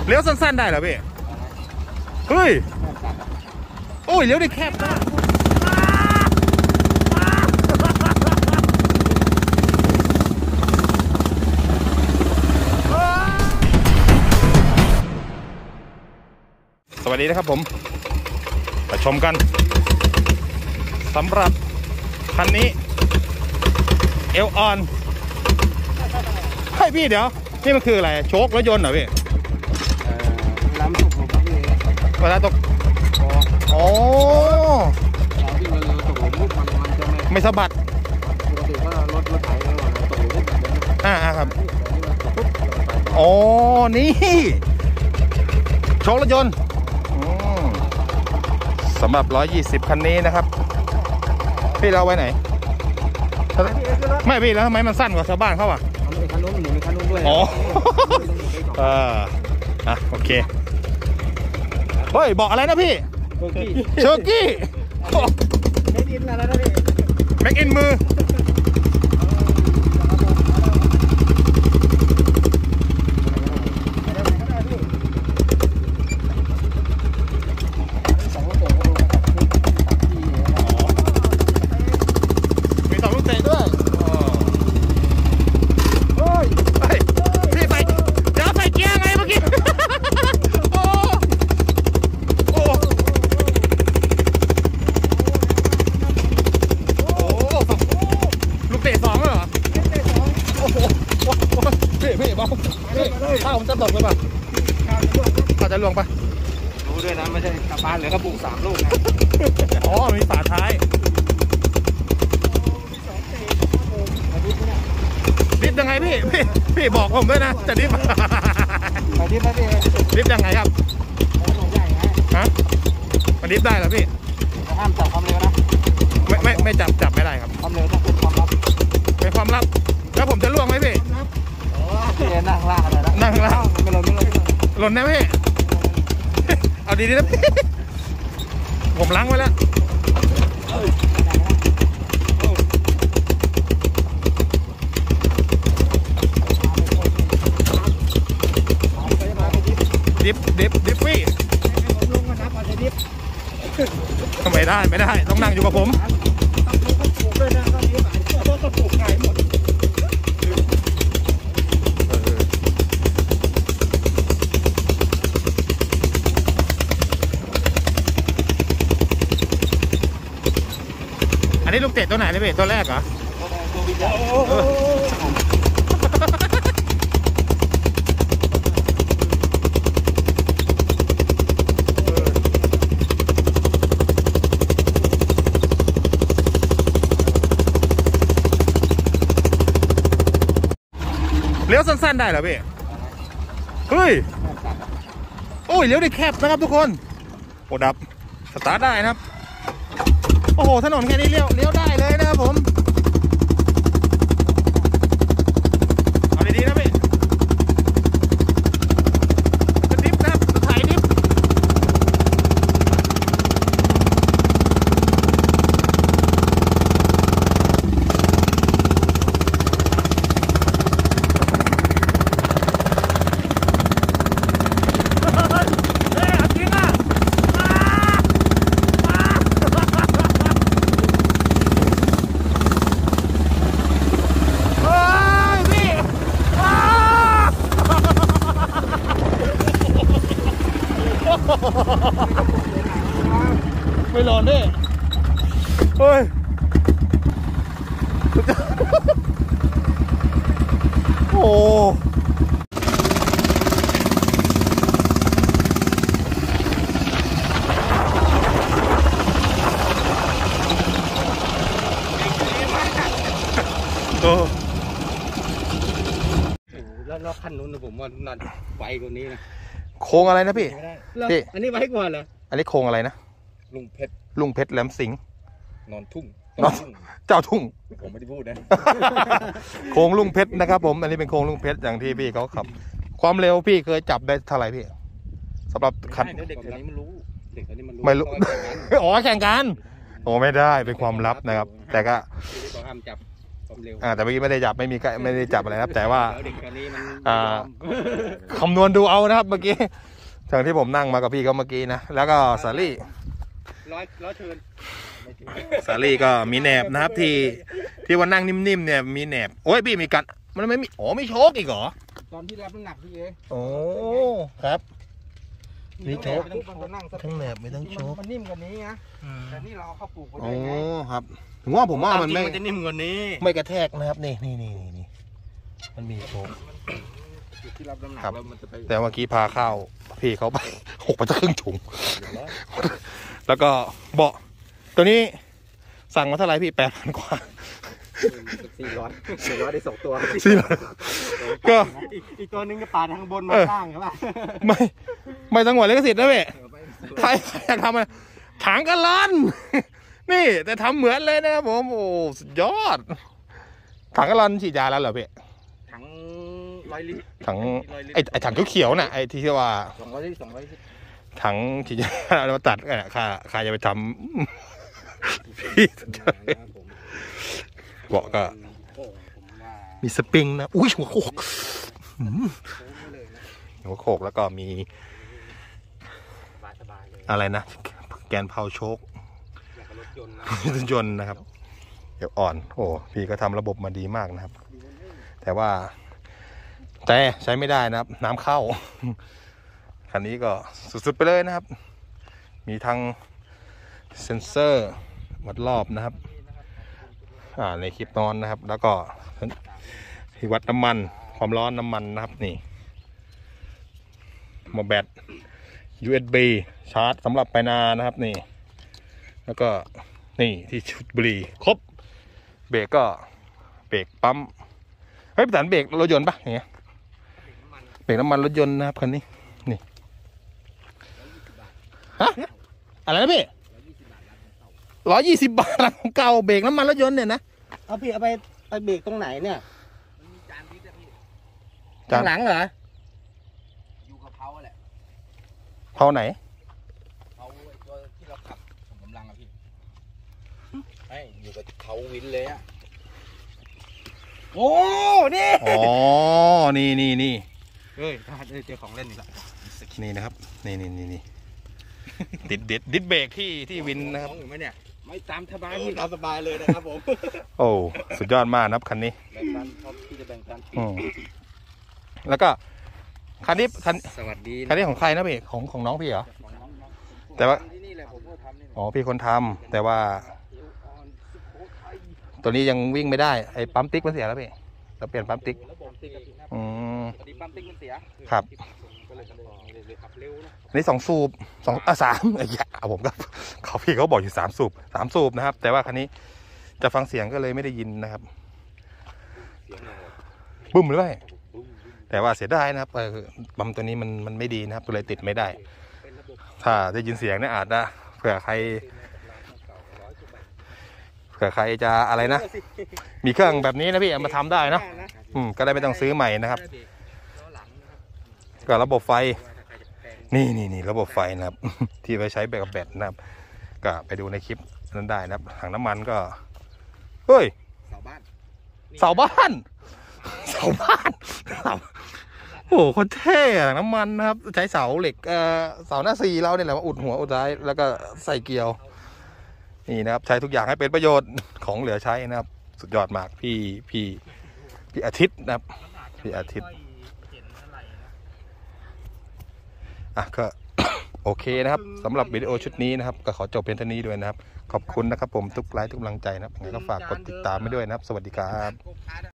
เลี้ยวสั้นๆได้เหรอพี่เฮ้ยโอ้ยเลี้ยวได้แคบมากสวัสดีนะครับผมมาชมกันสำหรับคันนี้เอลออนให้พี่เดี๋ยวนี่มันคืออะไรโชครถยนต์เหรอพี่ล้ำตกลงพี่เวลาตกอ๋อเราที่มันตกหลุมมุกมันจะไม่สะบัดปกติว่ารถไถเราตกหลุมมุกครับอ๋อนี่โชครถยนต์สำหรับ120คันนี้นะครับพี่เราไว้ไหนไม่พี่แล้วทำไมมันสั้นกว่าชาวบ้านเขาอ่ะมีคันนู้นหมุนมีคันนู้นด้วยอ๋อโอเคเฮ้ยบอกอะไรนะพี่เชอร์กี้เม็กอินอะไรนะพี่เม็กอินมือข้าวผมจะตกเลยป่ะข้าวจะลวงป่ะรู้ด้วยนะไม่ใช่กลับบ้านเลยกระปุก3 ลูกนะอ๋อมีฝาท้ายดิฟยังไงพี่บอกผมด้วยนะจะดิฟดิฟยังไงครับฮะมันดิฟได้เหรอพี่ห้ามจับความเร็วนะไม่จับไม่ได้ครับความเร็วต้องเป็นความลับเป็นความลับแล้วผมจะล่วงไหมพี่นั่งล่าอะไรนะนั่งล่าไม่หล่นนะพี่เอาดีๆนะพี่ผมล้างไว้แล้วดิฟฟี่ไม่ได้ต้องนั่งอยู่กับผมอันนี้ลูกเตะตัวไหนเลยพี่ตัวแรกเหรอเลี้ยวสั้นๆได้เหรอพี่เฮ้ยโอ้ยเลี้ยวได้แคบนะครับทุกคนโอ้ดับสตาร์ทได้นะครับโอ้โหถนนแค่นี้เลี้ยวได้เลยนะครับผมเอาดีๆนะพี่ดิฟนะครับถ่ายดิฟไม่หลอนดิเฮ้ยโอ้แล้วขั้นนู้นนะผมว่านั่นไวกว่านี้นะโค้งอะไรนะพี่อันนี้ไวกว่าเหรออันนี้โค้งอะไรนะลุงเพชรแหลมสิงห์นอนทุ่งเจ้าทุ่งผมไม่ได้พูดนะโค้งลุงเพชรนะครับผมอันนี้เป็นโค้งลุงเพชรอย่างที่พี่เขาขับความเร็วพี่เคยจับได้เท่าไหร่พี่สำหรับคันเด็กคนนี้มันรู้ไม่รู้อ๋อแข่งกันโอ้ไม่ได้เป็นความลับนะครับแต่ก็ห้ามจับเร็วแต่เมื่อกี้ไม่ได้จับไม่ได้จับอะไรครับแต่ว่าเด็กคนนี้มันคำนวณดูเอานะครับเมื่อกี้จากที่ผมนั่งมากับพี่เขาเมื่อกี้นะแล้วก็สาลี่ร้อยเชิญสาลี่ก็มีแหนบนะครับที่ว่านั่งนิ่มๆเนี่ยมีแหนบโอ้ยพี่มีกันมันไม่มีไม่โชกอีกเหรอตอนที่รับน้ำหนักพี่เอ๋โอ้ครับมีโชกนั่งทั้งแหนบไม่ต้องโชกมันนิ่มกว่านี้นะแต่นี่เราเอาเข้าปลูกไว้โอ้ด้วยไงครับผมว่ามันไม่จะนิ่มกว่านี้ไม่กระแทกนะครับนี่มันมีโชกจุดที่รับน้ำหนักครับแล้วมันจะไปแต่เมื่อกี้พาข้าวพี่เขาไปหกไปจะครึ่งถุงแล้วก็เบาะตัวนี้สั่งมาเท่าไหร่พี่8,000 กว่า 400ได้2 ตัวก็อีกตัวนึงก็ปาดทางบนมาล่างใช่ป่ะไม่ต้องหวดลิขสิทธิ์นะเว้ยใครอยากทำอะไรถังกันลันนี่แต่ทำเหมือนเลยนะครับผมโอ้สุดยอดถังกันลันฉีดยาแล้วเหรอพี่ถัง100 ลิตรถังไอ้ถังเขียวๆน่ะไอ้ที่ว่า 200 ลิตรถังฉีดยาเราตัดใครจะไปทำพี่สุดยอดเบาะก็มีสปริงนะอุ้ยหัวโขกแล้วก็มีอะไรนะแกนเพาโชครถยนต์นะครับเดี๋ยวอ่อนโอ้พี่ก็ทำระบบมาดีมากนะครับแต่ว่าแต่ใช้ไม่ได้นะครับน้ำเข้าคันนี้ก็สุดๆไปเลยนะครับมีทั้งเซ็นเซอร์วัดรอบนะครับในคลิปนอนนะครับแล้วก็ที่วัดน้ำมันความร้อนน้ำมันนะครับนี่หม้อแบต USB ชาร์จสำหรับไปนานะครับนี่แล้วก็นี่ที่ชุดบุหรี่ครบเบรกก็เบรกปั๊มเฮ้ยประสานเบรกรถยนต์ปะอย่างเงี้ยเบรกน้ำมันรถยนต์นะครับคันนี้นี่ฮะอะไรนะพี่120 บาทหลังของเก่าเบรกน้ำมันรถยนต์เนี่ยนะเอาพี่เอาไปเบรกตรงไหนเนี่ยจานหลังเหรออยู่กับเพาแหละเพาไหนเพาตัวที่เราขับกำลังอะพี่อยู่กับเพาวินเลยอะโอ้นี่อ๋อนี่เฮ้ยเจอของเล่นอีกแล้วนี่นะครับนี่ดิดเบรกที่วินนะครับไม่ตามสบายพี่ตามสบายเลยนะครับผมโอ้สุดยอดมากนะครับคันนี้แบ่งปันครับที่จะแบ่งปันแล้วก็คันนี้สวัสดีคันนี้ของใครนะพี่ของน้องพี่เหรอแต่ว่าพี่คนทำแต่ว่าตัวนี้ยังวิ่งไม่ได้ไอ้ปั๊มติ๊กมันเสียแล้วพี่เราเปลี่ยนปั๊มติ๊กปั๊มติ๊กมันเสียครับนี่2 สูบ3ผมก็พี่เขาบอกอยู่3 สูบนะครับแต่ว่าคันนี้จะฟังเสียงก็เลยไม่ได้ยินนะครับบึ้มหรือไม่แต่ว่าเสียดายนะครับปั๊มตัวนี้มันไม่ดีนะครับตัวเลยติดไม่ได้ถ้าได้ยินเสียงเนี่ยอาจจะเผื่อใครจะอะไรนะมีเครื่องแบบนี้นะพี่มาทำได้นะก็ได้ไม่ต้องซื้อใหม่นะครับก็ระบบไฟนี่ระบบไฟนะครับที่ไว้ใช้แบบกับแบตนะครับก็ไปดูในคลิปนั้นได้นะครับถังน้ำมันก็เฮ้ยเสาบ้านโอ้โหคนเท่ถังน้ำมันนะครับใช้เสาเหล็กเสาหน้า4เราเนี่ยแหละมาอุดหัวอุดท้ายแล้วก็ใส่เกลียวนี่นะครับใช้ทุกอย่างให้เป็นประโยชน์ของเหลือใช้นะครับสุดยอดมากพี่อาทิตย์นะครับพี่อาทิตย์ก็โอเคนะครับสำหรับวิดีโอชุดนี้นะครับก็ขอจบเพียงเท่านี้ด้วยนะครับขอบคุณนะครับผมทุกไลค์ทุกกำลังใจนะครับยังไงก็ฝากกดติดตามไปด้วยนะครับสวัสดีครับ